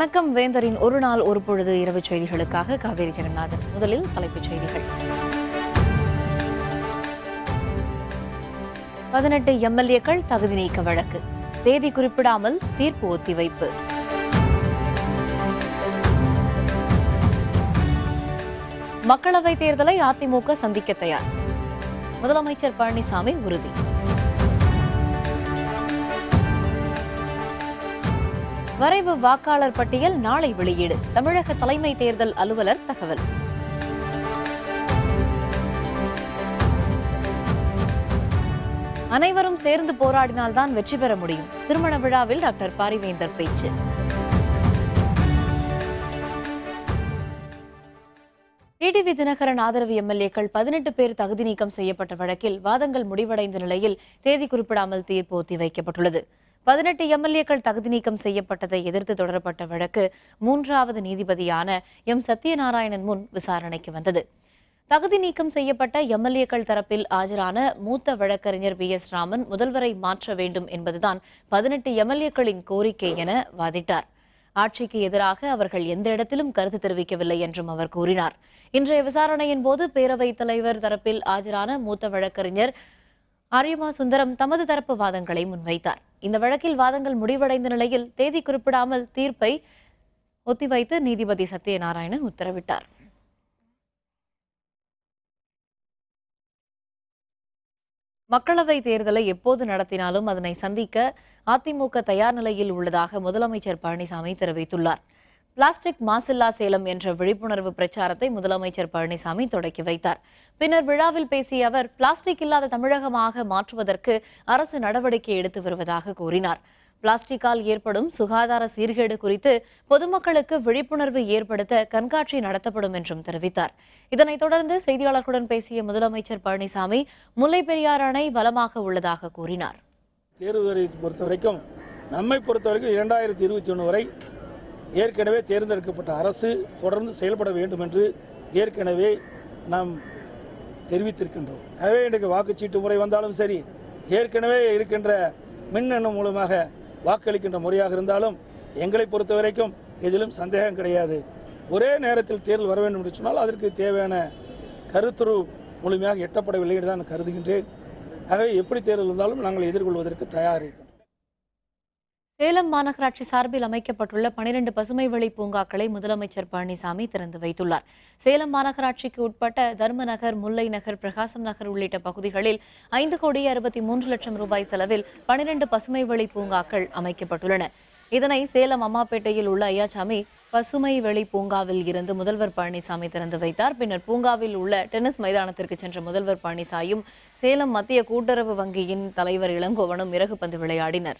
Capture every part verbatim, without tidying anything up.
வணக்கம். வேந்தரின் ஒரு நாள் ஒரு பொழுது இரவு செய்திகளுக்காக காவேரி ஜெகநாதன். முதலில் தலைப்புச் செய்திகள். பதினெட்டு எம்எல்ஏக்கள் தகுதி நீக்க வழக்கு, தேதி குறிப்பிடாமல் தீர்ப்பு ஒத்திவைப்பு. மக்களவைத் தேர்தலை அதிமுக சந்திக்க தயார், முதலமைச்சர் பழனிசாமி உறுதி. வரைவு வாக்காளர் பட்டியல் நாளை வெளியீடு, தமிழக தலைமை தேர்தல் அலுவலர் தகவல். அனைவரும் சேர்ந்து போராடினால்தான் வெற்றி பெற முடியும், திருமண விழாவில் டாக்டர் பாரிவேந்தர் பேச்சு. டிடிவி தினகரன் ஆதரவு எம்எல்ஏக்கள் பதினெட்டு பேர் தகுதி நீக்கம் செய்யப்பட்ட வழக்கில் வாதங்கள் முடிவடைந்த நிலையில் தேதி குறிப்பிடாமல் தீர்ப்பு ஒத்திவைக்கப்பட்டுள்ளது. பதினெட்டு எம்எல்ஏக்கள் தகுதி நீக்கம் செய்யப்பட்டதை எதிர்த்து தொடரப்பட்ட வழக்கு மூன்றாவது நீதிபதியான எம் சத்யநாராயணன் முன் விசாரணைக்கு வந்தது. தகுதி நீக்கம் செய்யப்பட்ட எம்எல்ஏக்கள் தரப்பில் ஆஜரான மூத்த வழக்கறிஞர் பி எஸ் ராமன் முதல்வரை மாற்ற வேண்டும் என்பதுதான் பதினெட்டு எம்எல்ஏக்களின் கோரிக்கை என வாதிட்டார். ஆட்சிக்கு எதிராக அவர்கள் எந்த இடத்திலும் கருத்து தெரிவிக்கவில்லை என்றும் அவர் கூறினார். இன்றைய விசாரணையின் போது பேரவைத் தலைவர் தரப்பில் ஆஜரான மூத்த வழக்கறிஞர் ஆரியமா சுந்தரம் தமது தரப்பு வாதங்களை முன்வைத்தார். இந்த வழக்கில் வாதங்கள் முடிவடைந்த நிலையில் தேதி குறிப்பிடாமல் தீர்ப்பை ஒத்திவைத்து நீதிபதி சத்யநாராயணன் உத்தரவிட்டார். மக்களவைத் தேர்தலை எப்போது நடத்தினாலும் அதனை சந்திக்க அதிமுக தயார் நிலையில் உள்ளதாக முதலமைச்சர் பழனிசாமி தெரிவித்துள்ளார். பிளாஸ்டிக் மாசில்லா சேலம் என்ற விழிப்புணர்வு பிரச்சாரத்தை முதலமைச்சர் பழனிசாமி தொடக்கி வைத்தார். பின்னர் விழாவில் பேசிய அவர், பிளாஸ்டிக் இல்லாத தமிழகமாக மாற்றுவதற்கு அரசு நடவடிக்கை எடுத்து வருவதாக கூறினார். பிளாஸ்டிக்கால் ஏற்படும் சுகாதார சீர்கேடு குறித்து பொதுமக்களுக்கு விழிப்புணர்வு ஏற்படுத்த கண்காட்சி நடத்தப்படும் என்றும் தெரிவித்தார். இதனைத் தொடர்ந்து செய்தியாளர்களுடன் பேசிய முதலமைச்சர் பழனிசாமி, முல்லை பெரியாறு அணை பலமாக உள்ளதாக கூறினார். தேர்தலை பொறுத்தவரைக்கும் நம்மை பொறுத்தவரைக்கும் இரண்டாயிரத்தி இருபத்தி ஒன்று வரை ஏற்கனவே தேர்ந்தெடுக்கப்பட்ட அரசு தொடர்ந்து செயல்பட வேண்டும் என்று ஏற்கனவே நாம் தெரிவித்திருக்கின்றோம். எனவே இன்றைக்கு வாக்குச்சீட்டு முறை வந்தாலும் சரி, ஏற்கனவே இருக்கின்ற மின்னணு மூலமாக வாக்களிக்கின்ற முறையாக இருந்தாலும் எங்களை பொறுத்த வரைக்கும் எதிலும் சந்தேகம் கிடையாது. ஒரே நேரத்தில் தேர்தல் வர வேண்டும் என்று சொன்னால் அதற்கு தேவையான கருத்துரு முழுமையாக எட்டப்படவில்லை என்று தான் கருதுகின்றேன். ஆகவே எப்படி தேர்தல் இருந்தாலும் நாங்கள் எதிர்கொள்வதற்கு தயார். சேலம் மாநகராட்சி சார்பில் அமைக்கப்பட்டுள்ள பனிரெண்டு பசுமை வழி பூங்காக்களை முதலமைச்சர் பழனிசாமி திறந்து வைத்துள்ளார். சேலம் மாநகராட்சிக்கு உட்பட்ட தர்மநகர், முல்லை நகர், பிரகாசம் நகர் உள்ளிட்ட பகுதிகளில் ஐந்து கோடி அறுபத்தி மூன்று லட்சம் ரூபாய் செலவில் பனிரெண்டு பசுமை வழி பூங்காக்கள் அமைக்கப்பட்டுள்ளன. இதனை சேலம் அம்மாப்பேட்டையில் உள்ள ஐயாச்சாமி பசுமை வெளி பூங்காவில் இருந்து முதல்வர் பழனிசாமி திறந்து வைத்தார். பின்னர் பூங்காவில் உள்ள டென்னிஸ் மைதானத்திற்கு சென்ற முதல்வர் பழனிசாமியும் சேலம் மத்திய கூட்டுறவு வங்கியின் தலைவர் இளங்கோவனும் இறகு பந்து விளையாடினர்.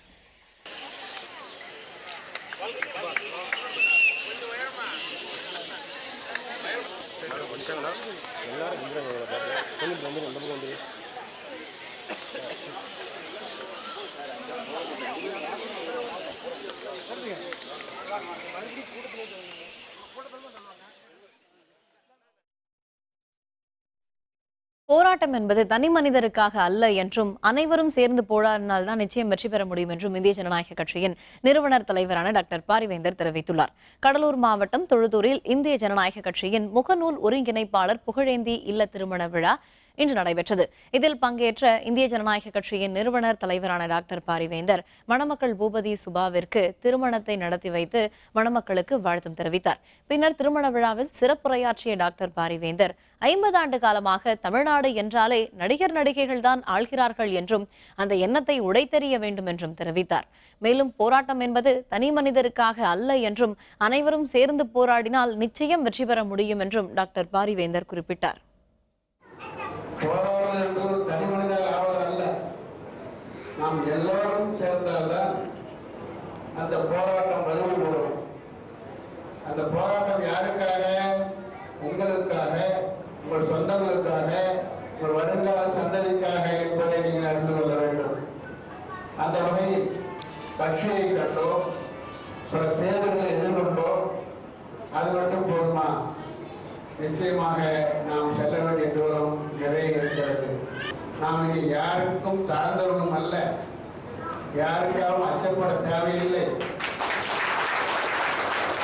போராட்டம் என்பது தனி மனிதருக்காக அல்ல என்றும் அனைவரும் சேர்ந்து போராடினால்தான் நிச்சயம் வெற்றி பெற முடியும் என்றும் இந்திய ஜனநாயக கட்சியின் நிறுவனர் தலைவரான டாக்டர் பாரிவேந்தர் தெரிவித்துள்ளார். கடலூர் மாவட்டம் தொழுதூரில் இந்திய ஜனநாயக கட்சியின் முகநூல் ஒருங்கிணைப்பாளர் புகழேந்தி இல்ல திருமண விழா இன்று நடைபெற்றது. இதில் பங்கேற்ற இந்திய ஜனநாயக கட்சியின் நிறுவனர் தலைவரான டாக்டர் பாரிவேந்தர் மணமக்கள் பூபதி சுபாவிற்கு திருமணத்தை நடத்தி வைத்து மணமக்களுக்கு வாழ்த்தும் தெரிவித்தார். பின்னர் திருமண விழாவில் சிறப்புரையாற்றிய டாக்டர் பாரிவேந்தர், ஐம்பது ஆண்டு காலமாக தமிழ்நாடு என்றாலே நடிகர் நடிகைகள் தான் ஆள்கிறார்கள் என்றும் அந்த எண்ணத்தை உடைத்தெறிய வேண்டும் என்றும் தெரிவித்தார். மேலும் போராட்டம் என்பது தனி மனிதருக்காக அல்ல என்றும் அனைவரும் சேர்ந்து போராடினால் நிச்சயம் வெற்றி பெற முடியும் என்றும் டாக்டர் பாரிவேந்தர் குறிப்பிட்டார். போராடுவது என்பது தனி மனிதர் ஆவதல்ல, நாம் எல்லோரும் சேர்ந்தால்தான் அந்த போராட்டம் வலிமை பெறும். அந்த போராட்டம் யாருக்காக? உங்களுக்காக, உங்கள் சொந்தங்களுக்காக, உங்கள் வருங்கால சந்ததிக்காக என்பதை நீங்கள் அறிந்து கொள்ள வேண்டும். அந்த வகையில் கட்சியை கண்டோம், பல தேர்தல்களை எதிர்கொண்டோம், அது மட்டும் போதுமா? நிச்சயமாக நாம் செல்ல வேண்டிய தூரம் நிறைய இருக்கிறது. நாம் இனி யாருக்கும் தாழ்ந்தவனும் அல்ல, யாருக்காகவும் அச்சப்பட தேவையில்லை.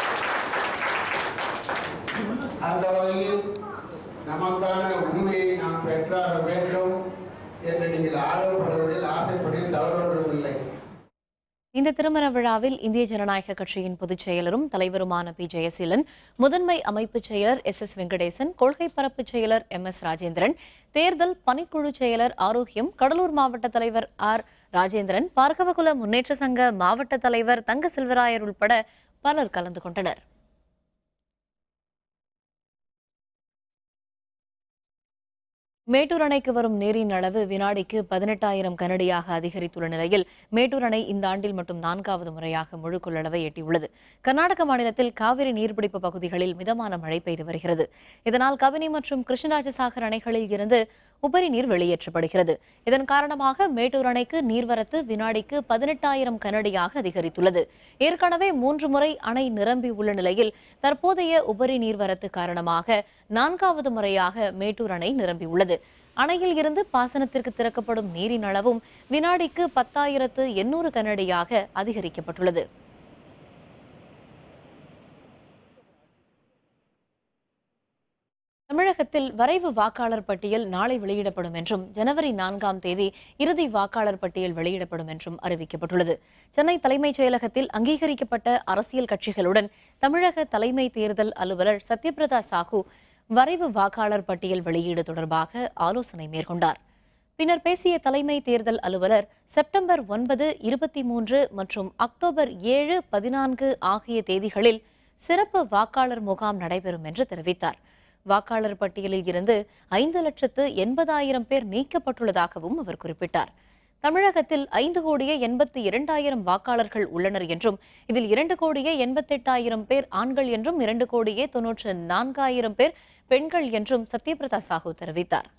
அந்த வகையில் நமக்கான உரிமையை நாம் பெற்றாக வேண்டும் என்று நீங்கள் ஆர்வப்படுவதில் ஆசைப்படில் தவறொன்றுமில்லை. இந்த திருமண விழாவில் இந்திய ஜனநாயக கட்சியின் பொதுச் செயலரும் தலைவருமான பி ஜெயசீலன், முதன்மை அமைப்பு செயலர் எஸ் எஸ் வெங்கடேசன், கொள்கை பரப்பு செயலர் எம் எஸ் ராஜேந்திரன், தேர்தல் பணிக்குழு செயலர் ஆரோக்கியம், கடலூர் மாவட்ட தலைவர் ஆர் ராஜேந்திரன், பார்க்கவகுல முன்னேற்ற சங்க மாவட்ட தலைவர் தங்க செல்வராயர் உட்பட பலர் கலந்து கொண்டனர். மேட்டூர் அணைக்கு வரும் நீரின் அளவு வினாடிக்கு பதினெட்டாயிரம் கனடியாக அதிகரித்துள்ள நிலையில் மேட்டூர் அணை இந்த ஆண்டில் மட்டும் நான்காவது முறையாக முழு கொள்ளளவை எட்டியுள்ளது. கர்நாடக மாநிலத்தில் காவிரி நீர்பிடிப்பு பகுதிகளில் மிதமான மழை பெய்து வருகிறது. இதனால் கபினி மற்றும் கிருஷ்ணராஜசாகர் அணைகளில் இருந்து உபரி நீர் வெளியேற்றப்படுகிறது. இதன் காரணமாக மேட்டூர் அணைக்கு நீர்வரத்து வினாடிக்கு பதினெட்டாயிரம் கனடியாக அதிகரித்துள்ளது. ஏற்கனவே மூன்று முறை அணை நிரம்பி உள்ள நிலையில் தற்போதைய உபரி நீர்வரத்து காரணமாக நான்காவது முறையாக மேட்டூர் அணை நிரம்பியுள்ளது. அணையில் இருந்து பாசனத்திற்கு திறக்கப்படும் நீரின் அளவும் வினாடிக்கு பத்தாயிரத்து எண்ணூறு கனடியாக அதிகரிக்கப்பட்டுள்ளது. தமிழகத்தில் வரைவு வாக்காளர் பட்டியல் நாளை வெளியிடப்படும் என்றும் ஜனவரி நான்காம் தேதி இறுதி வாக்காளர் பட்டியல் வெளியிடப்படும் என்றும் அறிவிக்கப்பட்டுள்ளது. சென்னை தலைமைச் செயலகத்தில் அங்கீகரிக்கப்பட்ட அரசியல் கட்சிகளுடன் தமிழக தலைமை தேர்தல் அலுவலர் சத்யபிரதா சாஹூ வரைவு வாக்காளர் பட்டியல் வெளியீடு தொடர்பாக ஆலோசனை மேற்கொண்டார். பின்னர் பேசிய தலைமை தேர்தல் அலுவலர் செப்டம்பர் ஒன்பது, இருபத்தி மூன்று மற்றும் அக்டோபர் ஏழு, பதினான்கு ஆகிய தேதிகளில் சிறப்பு வாக்காளர் முகாம் நடைபெறும் என்று தெரிவித்தார். வாக்காளர் பட்டியலில் இருந்து ஐந்து லட்சத்து எண்பதாயிரம் பேர் நீக்கப்பட்டுள்ளதாகவும் அவர் குறிப்பிட்டார். தமிழகத்தில் ஐந்து கோடியே எண்பத்தி இரண்டாயிரம் வாக்காளர்கள் உள்ளனர் என்றும் இதில் இரண்டு கோடியே எண்பத்தெட்டாயிரம் பேர் ஆண்கள் என்றும் இரண்டு கோடியே தொன்னூற்று நான்காயிரம் பேர் பெண்கள் என்றும் சத்யபிரதா சாஹூ தெரிவித்தார்.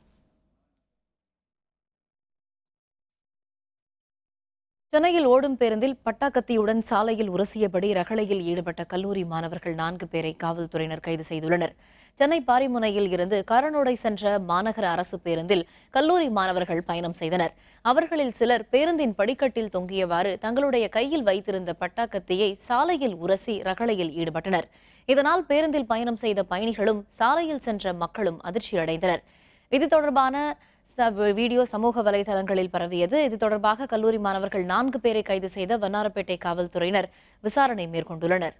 சென்னையில் ஓடும் பேருந்தில் பட்டாக்கத்தியுடன் சாலையில் உரசியபடி ரகளையில் ஈடுபட்ட கல்லூரி மாணவர்கள் நான்கு பேரை காவல்துறையினர் கைது செய்துள்ளனர். சென்னை பாரிமுனையில் இருந்து காரனோடை சென்ற மாநகர அரசு பேருந்தில் கல்லூரி மாணவர்கள் பயணம் செய்தனர். அவர்களில் சிலர் பேருந்தின் படிக்கட்டில் தொங்கியவாறு தங்களுடைய கையில் வைத்திருந்த பட்டாக்கத்தியை சாலையில் உரசி ரகளையில் ஈடுபட்டனர். இதனால் பேருந்தில் பயணம் செய்த பயணிகளும் சாலையில் சென்ற மக்களும் அதிர்ச்சியடைந்தனர். இது தொடர்பான வீடியோ சமூக வலைதளங்களில் பரவியது. இது தொடர்பாக கல்லூரி மாணவர்கள் நான்கு பேரை கைது செய்த வண்ணாரப்பேட்டை காவல்துறையினர் விசாரணை மேற்கொண்டுள்ளனர்.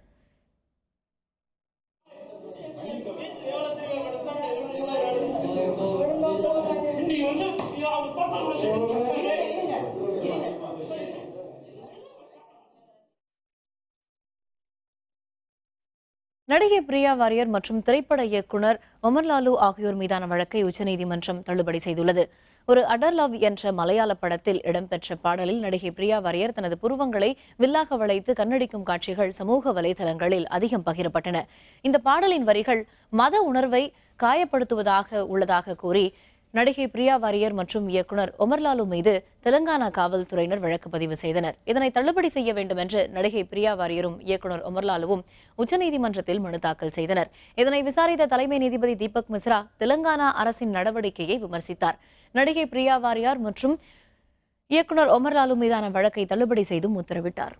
நடிகை பிரியா வாரியர் மற்றும் திரைப்பட இயக்குனர் ஒமர்லாலு ஆகியோர் மீதான வழக்கை உச்சநீதிமன்றம் தள்ளுபடி செய்துள்ளது. ஒரு அடர் லவ் என்ற மலையாள படத்தில் இடம்பெற்ற பாடலில் நடிகை பிரியா வாரியர் தனது புருவங்களை வில்லாக வளைத்து கண்ணடிக்கும் காட்சிகள் சமூக வலைதளங்களில் அதிகம் பகிரப்பட்டன. இந்த பாடலின் வரிகள் மத உணர்வை காயப்படுத்துவதாக உள்ளதாக கூறி நடிகை பிரியா வாரியர் மற்றும் இயக்குனர் ஒமர்லாலு மீது தெலங்கானா காவல்துறையினர் வழக்கு பதிவு செய்தனர். இதனை தள்ளுபடி செய்ய வேண்டும் என்று நடிகை பிரியா வாரியரும் இயக்குனர் ஒமர்லாலுவும் உச்சநீதிமன்றத்தில் மனு தாக்கல் செய்தனர். இதனை விசாரித்த தலைமை நீதிபதி தீபக் மிஸ்ரா தெலங்கானா அரசின் நடவடிக்கையை விமர்சித்தார். நடிகை பிரியா வாரியார் மற்றும் இயக்குனர் ஒமர்லாலு மீதான வழக்கை தள்ளுபடி செய்தும் உத்தரவிட்டார்.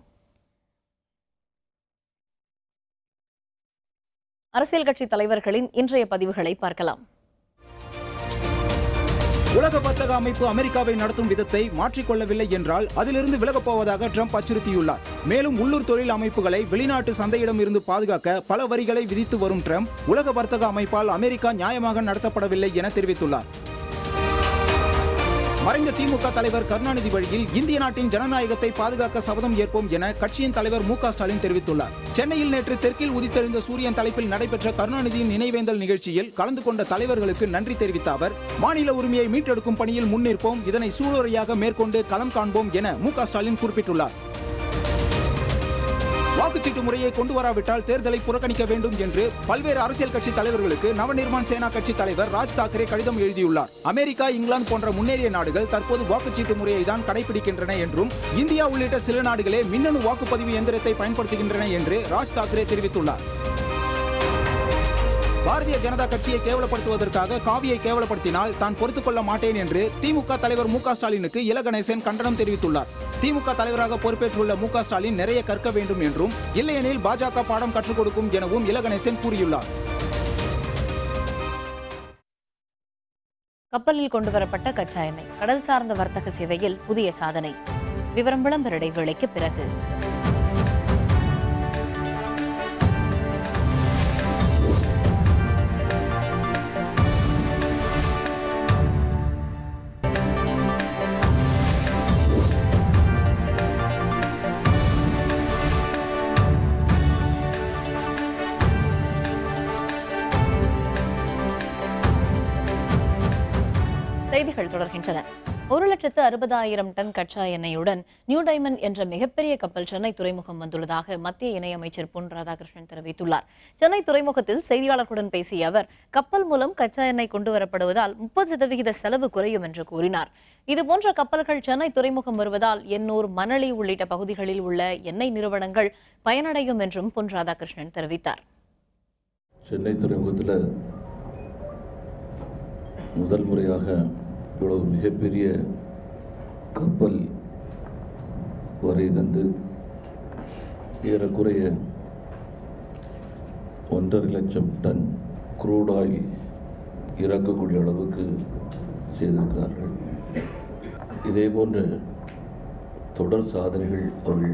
அரசியல் கட்சி தலைவர்களின் இன்றைய பதிவுகளை பார்க்கலாம். உலக வர்த்தக அமைப்பு அமெரிக்காவை நடத்தும் விதத்தை மாற்றிக்கொள்ளவில்லை என்றால் அதிலிருந்து விலகப் போவதாக ட்ரம்ப் அச்சுறுத்தியுள்ளார். மேலும் உள்ளூர் தொழில் அமைப்புகளை வெளிநாட்டு சந்தையிடம் இருந்து பாதுகாக்க பல வரிகளை விதித்து வரும் ட்ரம்ப் உலக வர்த்தக அமைப்பால் அமெரிக்கா நியாயமாக நடத்தப்படவில்லை என தெரிவித்துள்ளார். மறைந்த திமுக தலைவர் கருணாநிதி வழியில் இந்திய நாட்டின் ஜனநாயகத்தை பாதுகாக்க சபதம் ஏற்போம் என கட்சியின் தலைவர் மு க ஸ்டாலின் தெரிவித்துள்ளார். சென்னையில் நேற்று தெற்கில் உதித்தெழுந்த சூரியன் தலைப்பில் நடைபெற்ற கருணாநிதியின் நினைவேந்தல் நிகழ்ச்சியில் கலந்து கொண்ட தலைவர்களுக்கு நன்றி தெரிவித்த அவர், மாநில உரிமையை மீட்டெடுக்கும் பணியில் முன்னிற்போம், இதனை சூளுரையாக மேற்கொண்டு களம் காண்போம் என மு க ஸ்டாலின் குறிப்பிட்டுள்ளார். வாக்குச்சீட்டு முறையை கொண்டு வராவிட்டால் தேர்தலை புறக்கணிக்க வேண்டும் என்று பல்வேறு அரசியல் கட்சி தலைவர்களுக்கு நவநிர்மாண் சேனா கட்சி தலைவர் ராஜ் தாக்கரே கடிதம் எழுதியுள்ளார். அமெரிக்கா, இங்கிலாந்து போன்ற முன்னேறிய நாடுகள் தற்போது வாக்குச்சீட்டு முறையை தான் கடைபிடிக்கின்றன என்றும் இந்தியா உள்ளிட்ட சில நாடுகளே மின்னணு வாக்குப்பதிவு எந்திரத்தை பயன்படுத்துகின்றன என்று ராஜ் தாக்கரே தெரிவித்துள்ளார். பாரதிய ஜனதா கட்சியை கேவலப்படுத்துவதற்காக காவியை கேவலப்படுத்தினால் தான் பொறுத்துக் கொள்ள மாட்டேன் என்று திமுக தலைவர் மு க ஸ்டாலினுக்கு இல கணேசன் கண்டனம் தெரிவித்துள்ளார். திமுக தலைவராக பொறுப்பேற்றுள்ள மு க ஸ்டாலின் நிறைய கற்க வேண்டும் என்றும் இல்லையெனில் பாஜக பாடம் கற்றுக் கொடுக்கும் எனவும் இல கணேசன் கூறியுள்ளார். கப்பலில் கொண்டுவரப்பட்ட கச்சா எண்ணெய் கடல் சார்ந்த வர்த்தக சேவையில் புதிய சாதனை. விவரம் விளம்பர இடைவேளைக்கு பிறகு. செய்திகள் தொடர்கின்றன. ஒரு லட்சத்து அறுபதாயிரம் டன் கச்சா எண்ணெயுடன் நியூ டைமண்ட் என்ற மிகப்பெரிய கப்பல் சென்னை துறைமுகம் வந்துள்ளதாக மத்திய இணையமைச்சர் பொன் ராதாகிருஷ்ணன் தெரிவித்துள்ளார். சென்னை துறைமுகத்தில் செய்தியாளர்களுடன் பேசிய அவர், கப்பல் மூலம் கச்சா எண்ணெய் கொண்டுவரப்படுவதால் முப்பது சதவிகித செலவு குறையும் என்று கூறினார். இதுபோன்ற கப்பல்கள் சென்னை துறைமுகம் வருவதால் எண்ணூர், மணலி உள்ளிட்ட பகுதிகளில் உள்ள எண்ணெய் நிறுவனங்கள் பயனடையும் என்றும் பொன் ராதாகிருஷ்ணன் தெரிவித்தார். சென்னை துறைமுகத்தில் முதல் முறையாக இவ்வளவு மிகப்பெரிய கப்பல் வரை தந்து ஏறக்குறைய ஒன்றரை லட்சம் டன் க்ரூட் ஆயில் இறக்கக்கூடிய அளவுக்கு செய்திருக்கிறார்கள். இதே போன்ற தொடர் சாதனைகள் அவர்கள்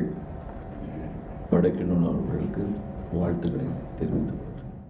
படைக்கணும். அவர்களுக்கு வாழ்த்துக்களை தெரிவித்துள்ளார்.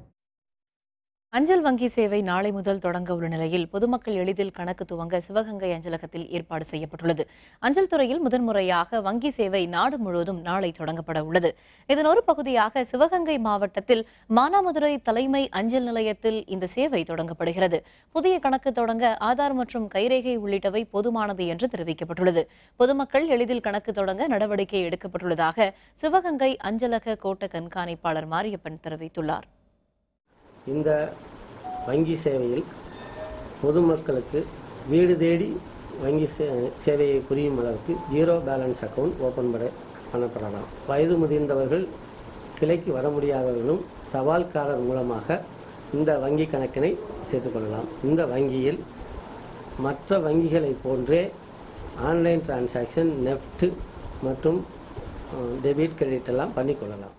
அஞ்சல் வங்கி சேவை நாளை முதல் தொடங்க உள்ள நிலையில் பொதுமக்கள் எளிதில் கணக்கு துவங்க சிவகங்கை அஞ்சலகத்தில் ஏற்பாடு செய்யப்பட்டுள்ளது. அஞ்சல் துறையில் முதன்முறையாக வங்கி சேவை நாடு முழுவதும் நாளை தொடங்கப்பட உள்ளது. இதன் ஒரு பகுதியாக சிவகங்கை மாவட்டத்தில் மானாமதுரை தலைமை அஞ்சல் நிலையத்தில் இந்த சேவை தொடங்கப்படுகிறது. புதிய கணக்கு தொடங்க ஆதார் மற்றும் கைரேகை உள்ளிட்டவை போதுமானது என்று தெரிவிக்கப்பட்டுள்ளது. பொதுமக்கள் எளிதில் கணக்கு தொடங்க நடவடிக்கை எடுக்கப்பட்டுள்ளதாக சிவகங்கை அஞ்சலக கோட்ட கண்காணிப்பாளர் மாரியப்பன் தெரிவித்துள்ளார். இந்த வங்கி சேவையில் பொதுமக்களுக்கு வீடு தேடி வங்கி சேவையை புரியும் அளவுக்கு ஜீரோ பேலன்ஸ் அக்கவுண்ட் ஓப்பன் பண்ணப்படலாம். வயது முதிர்ந்தவர்கள், கிளைக்கு வர முடியாதவர்களும் தபால்காரர் மூலமாக இந்த வங்கி கணக்கினை சேர்த்துக்கொள்ளலாம். இந்த வங்கியில் மற்ற வங்கிகளை போன்றே ஆன்லைன் டிரான்சாக்ஷன், நெஃப்ட் மற்றும் டெபிட், கிரெடிட் எல்லாம் பண்ணிக்கொள்ளலாம்.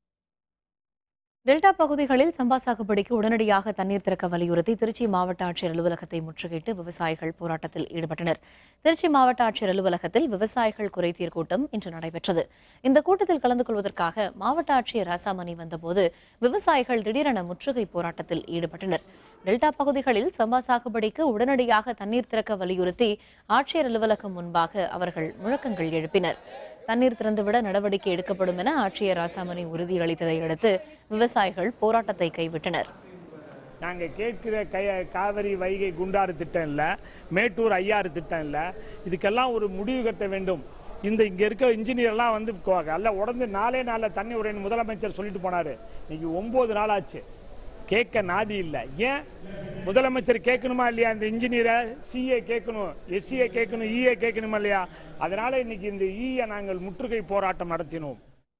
டெல்டா பகுதிகளில் சம்பா சாகுபடிக்கு உடனடியாக தண்ணீர் திறக்க வலியுறுத்தி திருச்சி மாவட்ட ஆட்சியர் அலுவலகத்தை முற்றுகையிட்டு விவசாயிகள் போராட்டத்தில் ஈடுபட்டனர். திருச்சி மாவட்ட ஆட்சியர் அலுவலகத்தில் விவசாயிகள் குறைதீர் கூட்டம் இன்று நடைபெற்றது. இந்த கூட்டத்தில் கலந்து கொள்வதற்காக மாவட்ட ஆட்சியர் ராசாமணி வந்தபோது விவசாயிகள் திடீரென முற்றுகை போராட்டத்தில் ஈடுபட்டனர். டெல்டா பகுதிகளில் சம்பா சாகுபடிக்கு உடனடியாக தண்ணீர் திறக்க வலியுறுத்தி ஆட்சியர் அலுவலகம் முன்பாக அவர்கள் முழக்கங்கள் எழுப்பினர். தண்ணீர் திறந்துவிட நடவடிக்கை எடுக்கப்படும் என ஆட்சியர் ராசாமணி உறுதியளித்ததை அடுத்து விவசாயிகள் போராட்டத்தை கைவிட்டனர். நாங்கள் கேட்கிற கை காவிரி வைகை குண்டாறு திட்டம் இல்லை, மேட்டூர் ஐயாறு திட்டம் இல்லை, இதுக்கெல்லாம் ஒரு முடிவு கட்ட வேண்டும். இந்த இங்கே இருக்க இன்ஜினியர்லாம் வந்து அல்ல உடந்து நாலே நாளில் தண்ணி உரைன்னு முதலமைச்சர் சொல்லிட்டு போனார். இன்னைக்கு ஒன்பது நாள் ஆச்சு, கேட்க நாதி இல்லை. ஏன் முதலமைச்சர் கேட்கணுமா இல்லையா? இந்த இன்ஜினியரை சிஏ கேட்கணும், எஸ்சிஏ கேட்கணும், இஏ கேட்கணுமா இல்லையா? அதனால இன்னைக்கு இந்த ஈயை நாங்கள் முற்றுகை போராட்டம் நடத்தினோம்.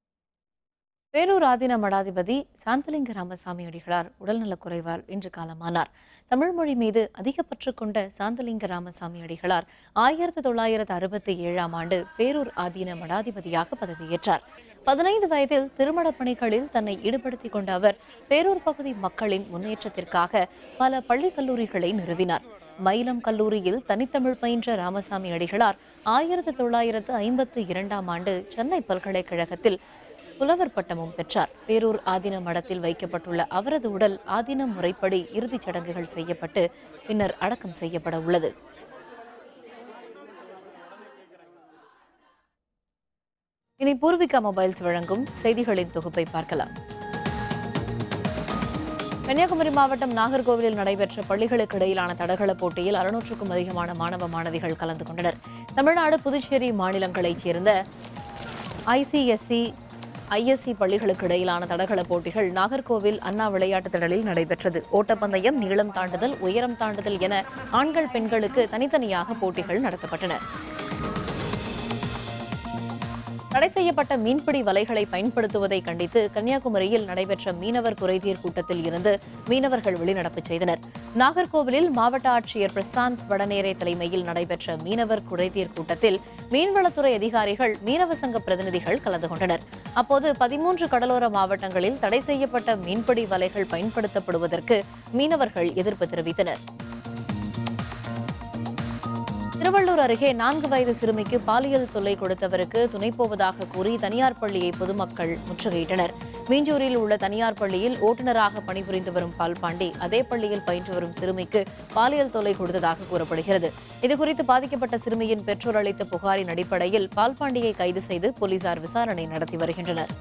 பேரூர் ஆதீன மடாதிபதி சாந்தலிங்க ராமசாமி அடிகளார் உடல்நலக்குறைவால் இன்று காலமானார். தமிழ் மொழி மீது அதிக பற்று கொண்ட சாந்தலிங்க ராமசாமி அடிகளார் ஆயிரத்தி தொள்ளாயிரத்து அறுபத்தி ஏழாம் ஆண்டு பேரூர் ஆதீன மடாதிபதியாக பதவியேற்றார். பதினைந்து வயதில் திருமண பணிகளில் தன்னை ஈடுபடுத்திக் கொண்ட அவர் பேரூர் பகுதி மக்களின் முன்னேற்றத்திற்காக பல பள்ளி கல்லூரிகளை நிறுவினார். மயிலம் கல்லூரியில் தனித்தமிழ் பயின்ற ராமசாமி அடிகளார் ஆயிரத்தி தொள்ளாயிரத்து ஐம்பத்தி இரண்டாம் ஆண்டு சென்னை பல்கலைக்கழகத்தில் புலவர் பட்டமும் பெற்றார். பேரூர் ஆதீன மடத்தில் வைக்கப்பட்டுள்ள அவரது உடல் ஆதீன முறைப்படி இறுதிச் சடங்குகள் செய்யப்பட்டு பின்னர் அடக்கம் செய்யப்பட உள்ளது. இனி பூர்விகா மொபைல்ஸ் வழங்கும் செய்திகளின் தொகுப்பை பார்க்கலாம். கன்னியாகுமரி மாவட்டம் நாகர்கோவிலில் நடைபெற்ற பள்ளிகளுக்கு இடையிலான தடகள போட்டியில் அறுநூற்றுக்கும் அதிகமான மாணவ மாணவிகள் கலந்து கொண்டனர். தமிழ்நாடு, புதுச்சேரி மாநிலங்களைச் சேர்ந்த ஐசிஎஸ்சி, ஐஎஸ்சி பள்ளிகளுக்கு இடையிலான தடகள போட்டிகள் நாகர்கோவில் அண்ணா விளையாட்டுத் திடலில் நடைபெற்றது. ஓட்டப்பந்தயம், நீளம் தாண்டுதல், உயரம் தாண்டுதல் என ஆண்கள், பெண்களுக்கு தனித்தனியாக போட்டிகள் நடத்தப்பட்டன. தடை செய்யப்பட்ட மீன்பிடி வலைகளை பயன்படுத்துவதை கண்டித்து கன்னியாகுமரியில் நடைபெற்ற மீனவர் குறைதீர் கூட்டத்தில் இருந்து மீனவர்கள் வெளிநடப்பு செய்தனர். நாகர்கோவிலில் மாவட்ட ஆட்சியர் பிரசாந்த் வடநேரே தலைமையில் நடைபெற்ற மீனவர் குறைதீர் கூட்டத்தில் மீன்வளத்துறை அதிகாரிகள், மீனவ சங்க பிரதிநிதிகள் கலந்து கொண்டனர். அப்போது பதிமூன்று கடலோர மாவட்டங்களில் தடை செய்யப்பட்ட மீன்பிடி வலைகள் பயன்படுத்தப்படுவதற்கு மீனவர்கள் எதிர்ப்பு தெரிவித்தனர். திருவள்ளூர் அருகே நான்கு வயது சிறுமிக்கு பாலியல் தொல்லை கொடுத்தவருக்கு துணை போவதாக கூறி தனியார் பள்ளியை பொதுமக்கள் முற்றுகையிட்டனர். மீஞ்சூரில் உள்ள தனியார் பள்ளியில் ஓட்டுநராக பணிபுரிந்து வரும் பால்பாண்டி அதே பள்ளியில் பயின்று வரும் சிறுமிக்கு பாலியல் தொல்லை கொடுத்ததாக கூறப்படுகிறது. இதுகுறித்து பாதிக்கப்பட்ட சிறுமியின் பெற்றோர் அளித்த புகாரின் அடிப்படையில் பால்பாண்டியை கைது செய்து போலீசார் விசாரணை நடத்தி வருகின்றனர்.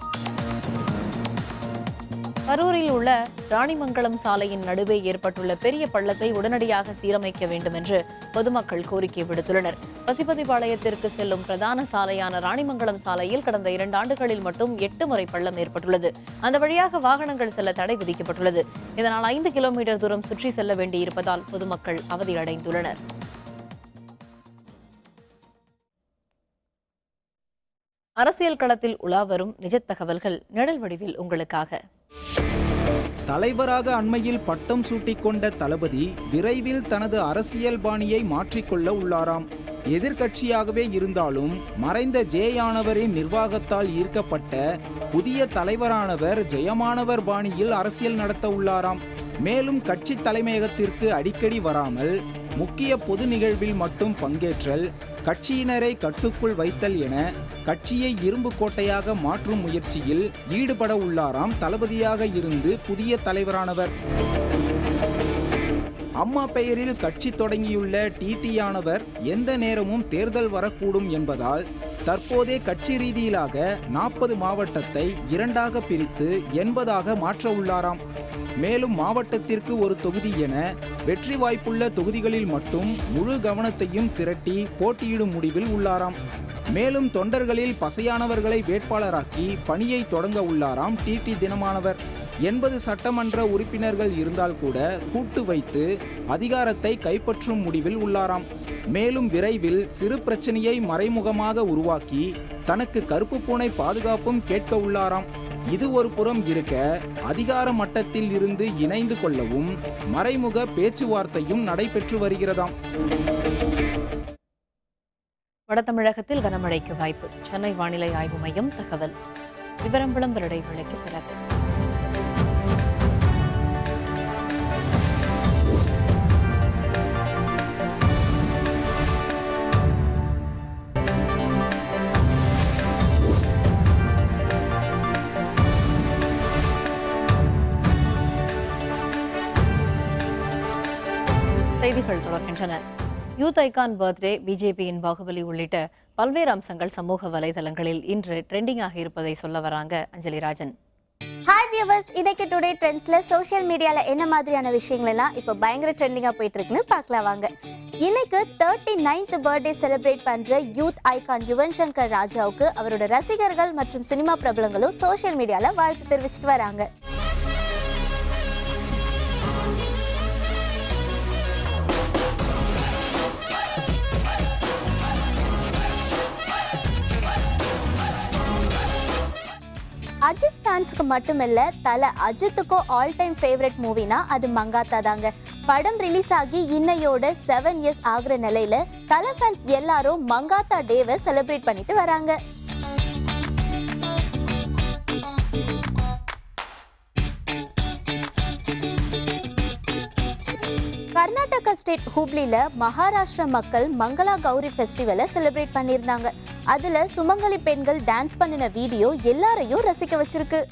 கரூரில் உள்ள ராணிமங்கலம் சாலையின் நடுவே ஏற்பட்டுள்ள பெரிய பள்ளத்தை உடனடியாக சீரமைக்க வேண்டும் என்று பொதுமக்கள் கோரிக்கை விடுத்துள்ளனர். பசிபதிபாளையத்திற்கு செல்லும் பிரதான சாலையான ராணிமங்கலம் சாலையில் கடந்த இரண்டு ஆண்டுகளில் மட்டும் எட்டு முறை பள்ளம் ஏற்பட்டுள்ளது. அந்த வழியாக வாகனங்கள் செல்ல தடை விதிக்கப்பட்டுள்ளது. இதனால் ஐந்து கிலோமீட்டர் தூரம் சுற்றி செல்ல வேண்டியிருப்பதால் பொதுமக்கள் அவதியடைந்துள்ளனர். அரசியல் களத்தில் உலாவரும் நிஜ தகவல்கள் நிழல் வடிவில் உங்களுக்காக. தலைவராக அண்மையில் பட்டம் சூட்டிக்கொண்ட தளபதி விரைவில் தனது அரசியல் பாணியை மாற்றிக்கொள்ள உள்ளாராம். எதிர்க்கட்சியாகவே இருந்தாலும் மறைந்த ஜெயானவரின் நிர்வாகத்தால் ஈர்க்கப்பட்ட புதிய தலைவரானவர் ஜெயமானவர் பாணியில் அரசியல் நடத்த உள்ளாராம். மேலும் கட்சி தலைமையகத்திற்கு அடிக்கடி வராமல் முக்கிய பொது நிகழ்வில் மட்டும் பங்கேற்றல், கட்சியினரை கட்டுக்குள் வைத்தல் என கட்சியை இரும்பு கோட்டையாக மாற்றும் முயற்சியில் ஈடுபட உள்ளாராம் தளபதியாக இருந்து புதிய தலைவரானவர். அம்மா பெயரில் கட்சி தொடங்கியுள்ள டிடியானவர் எந்த நேரமும் தேர்தல் வரக்கூடும் என்பதால் தற்போதே கட்சி ரீதியிலாக நாற்பது மாவட்டத்தை இரண்டாக பிரித்து எண்பதாக மாற்ற உள்ளாராம். மேலும் மாவட்டத்திற்கு ஒரு தொகுதி என வெற்றி வாய்ப்புள்ள தொகுதிகளில் மட்டும் முழு கவனத்தையும் திரட்டி போட்டியிடும் முடிவில் உள்ளாராம். மேலும் தொண்டர்களில் பசையானவர்களை வேட்பாளராக்கி பணியை தொடங்க உள்ளாராம் டிடி தினமானவர். எண்பது சட்டமன்ற உறுப்பினர்கள் இருந்தால் கூட கூட்டு வைத்து அதிகாரத்தை கைப்பற்றும் முடிவில் உள்ளாராம். மேலும் விரைவில் சிறு பிரச்சனையை மறைமுகமாக உருவாக்கி தனக்கு கருப்பு பூனை பாதுகாப்பும் கேட்க உள்ளாராம். இது ஒரு புறம் இருக்க, அதிகார மட்டத்தில் இருந்து இணைந்து கொள்ளவும் மறைமுக பேச்சுவார்த்தையும் நடைபெற்று வருகிறதாம். வடதமிழகத்தில் கனமழைக்கு வாய்ப்பு, சென்னை வானிலை ஆய்வு மையம் தகவல். விவரம் விளம்பர இடைவேளைக்கு பிறகு. செய்திகள் தொடர்கின்றன. யூத் ஐகான் பர்த்டே, பிஜேபியின் பாகுபலி உள்ளிட்ட பல்வேறு அம்சங்கள் சமூக வலைதளங்களில் இன்று ட்ரெண்டிங் ஆக இருப்பதை சொல்ல வராங்க அஞ்சலி ராஜன். ஹாய் வியூவர்ஸ், இன்னைக்கு டுடே ட்ரெண்ட்ஸ்ல சோஷியல் மீடியால என்ன மாதிரியான விஷயங்கள் எல்லாம் இப்போ பயங்கர ட்ரெண்டிங்கா போயிட்டு இருக்குன்னு பார்க்கலாம் வாங்க. இன்னைக்கு தேர்ட்டி நைன்த் பர்த்டே செலிப்ரேட் பண்ற யூத் ஐகான் யுவன் சங்கர் ராஜாவுக்கு அவரோட ரசிகர்கள் மற்றும் சினிமா பிரபலங்களும் சோஷியல் மீடியால வாழ்த்து தெரிவிச்சிட்டு வராங்க. அஜித் ஃபேன்ஸ்க்கு மட்டுமில்ல, தல அஜித்துக்கும் ஆல் டைம் ஃபேவரட் மூவினா அது மங்காத்தா தாங்க. படம் ரிலீஸ் ஆகி இன்னையோட செவன் இயர்ஸ் ஆகுற நிலையில தல ஃபேன்ஸ் எல்லாரும் மங்காத்தா டேவை செலிப்ரேட் பண்ணிட்டு வராங்க. கர்நாடகா ஸ்டேட் ஹூப்ளில மகாராஷ்டிரா மக்கள் மங்களா கௌரி ஃபெஸ்டிவலை செலிப்ரேட் பண்ணியிருந்தாங்க. அதுல சுமங்கலி பெண்கள் டான்ஸ் பண்ணின வீடியோ எல்லாரையும் ரசிக்க வச்சிருக்கு.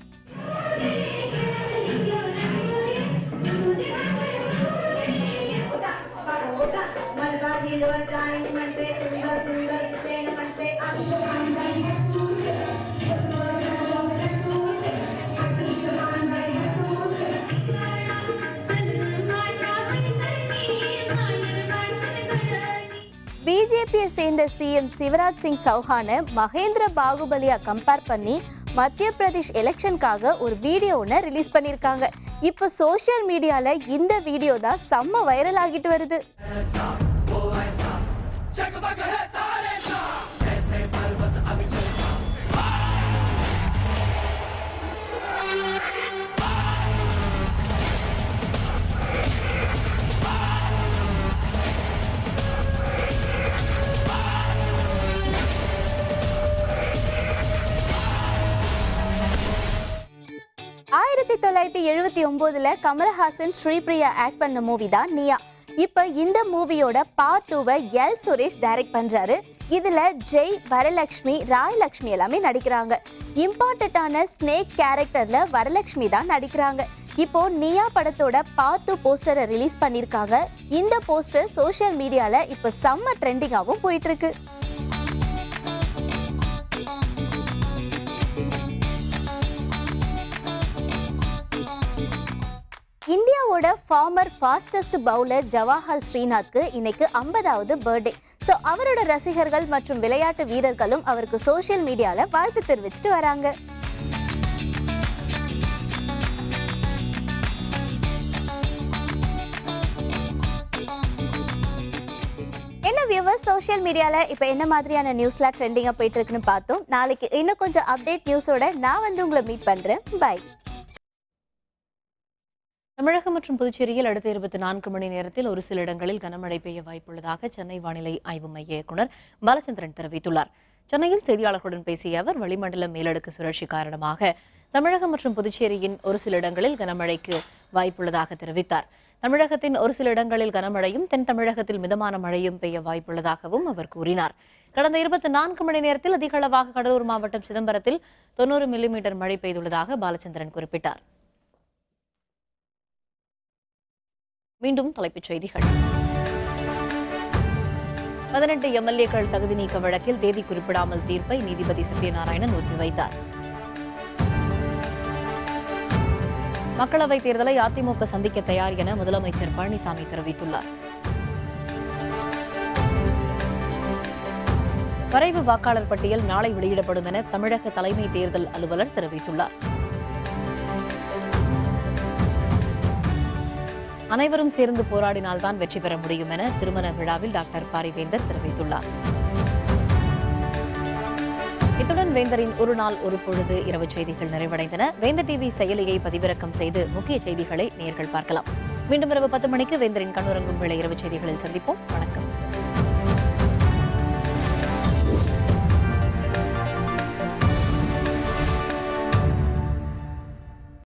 பிஜேபியை சேர்ந்த சிஎம் சிவராஜ் சிங் சௌஹானை மகேந்திர பாகுபலியா கம்பேர் பண்ணி மத்திய பிரதேஷ் எலெக்ஷனுக்காக ஒரு வீடியோ ஒன்று ரிலீஸ் பண்ணியிருக்காங்க. இப்போ சோஷியல் மீடியால இந்த வீடியோ தான் செம்ம வைரல் ஆகிட்டு வருது. ஆயிரத்தி தொள்ளாயிரத்தி எழுபத்தி ஒன்பதுல கமலஹாசன் ஸ்ரீபிரியா ஆக்ட் பண்ண மூவி தான் நியா. இப்ப இந்த மூவியோட பார்ட் டூவை எல் சுரேஷ் டைரக்ட் பண்றாரு. இதுல ஜெய், வரலட்சுமி, ராயலட்சுமி எல்லாமே நடிக்கிறாங்க. இம்பார்ட்டன்டான ஸ்னேக் கேரக்டர்ல வரலட்சுமி தான் நடிக்கிறாங்க. இப்போ நியா படத்தோட பார்ட் டூ போஸ்டரை ரிலீஸ் பண்ணிருக்காங்க. இந்த போஸ்டர் சோஷியல் மீடியால இப்ப செம்ம ட்ரெண்டிங்காவும் போயிட்டு இருக்கு. இந்தியாவோட ஃபார்மர் ஃபாஸ்டஸ்ட் பவுலர் ஜவாஹர் ஸ்ரீநாத்க்கு இன்னைக்கு ஐம்பதாவது பர்த்டே. ஸோ அவரோட ரசிகர்கள் மற்றும் விளையாட்டு வீரர்களும் அவருக்கு சோஷியல் மீடியால வாழ்த்து தெரிவிச்சுட்டு வராங்க. என்ன வியூவர்ஸ், சோஷியல் மீடியால இப்போ என்ன மாதிரியான நியூஸ்லாம் ட்ரெண்டிங்காக போயிட்டு இருக்குன்னு பார்த்தோம். நாளைக்கு இன்னும் கொஞ்சம் அப்டேட் நியூஸோட நான் வந்து உங்களை மீட் பண்றேன். பை. தமிழகம் மற்றும் புதுச்சேரியில் அடுத்த இருபத்தி நான்கு மணி நேரத்தில் ஒரு சில இடங்களில் கனமழை பெய்ய வாய்ப்புள்ளதாக சென்னை வானிலை ஆய்வு மைய இயக்குநர் பாலச்சந்திரன் தெரிவித்துள்ளார். சென்னையில் செய்தியாளர்களுடன் பேசிய அவர், வளிமண்டல மேலடுக்கு சுழற்சி காரணமாக தமிழகம் மற்றும் புதுச்சேரியின் ஒரு சில இடங்களில் கனமழைக்கு வாய்ப்புள்ளதாக தெரிவித்தார். தமிழகத்தின் ஒரு சில இடங்களில் கனமழையும் தென் தமிழகத்தில் மிதமான மழையும் பெய்ய வாய்ப்புள்ளதாகவும் அவர் கூறினார். கடந்த இருபத்தி நான்கு மணி நேரத்தில் அதிக அளவாக கடலூர் மாவட்டம் சிதம்பரத்தில் தொன்னூறு மில்லிமீட்டர் மழை பெய்துள்ளதாக பாலச்சந்திரன் குறிப்பிட்டார். மீண்டும் தலைப்புச் செய்திகள். பதினெட்டு எம்எல்ஏக்கள் தகுதி நீக்க வழக்கில் தேதி குறிப்பிடாமல் தீர்ப்பை நீதிபதி சத்யநாராயணன் ஒத்திவைத்தார். மக்களவைத் தேர்தலை அதிமுக சந்திக்க தயார் என முதலமைச்சர் பழனிசாமி தெரிவித்துள்ளார். வரைவு வாக்காளர் பட்டியல் நாளை வெளியிடப்படும் என தமிழக தலைமை தேர்தல் அலுவலர் தெரிவித்துள்ளார். அனைவரும் சேர்ந்து போராடினால்தான் வெற்றி பெற முடியும் என திருமண விழாவில் டாக்டர் பாரிவேந்தர் தெரிவித்துள்ளார். இத்துடன் வேந்தரின் ஒரு நாள் ஒரு பொழுது இரவு செய்திகள் நிறைவடைந்தன. வேந்தர் டிவி செயலியை பதிவிறக்கம் செய்து முக்கிய செய்திகளை நேயர்கள் பார்க்கலாம். மீண்டும் இரவு பத்து மணிக்கு வேந்தரின் கண்ணுறங்கும் வேளை இரவு செய்திகளில் சந்திப்போம். வணக்கம்.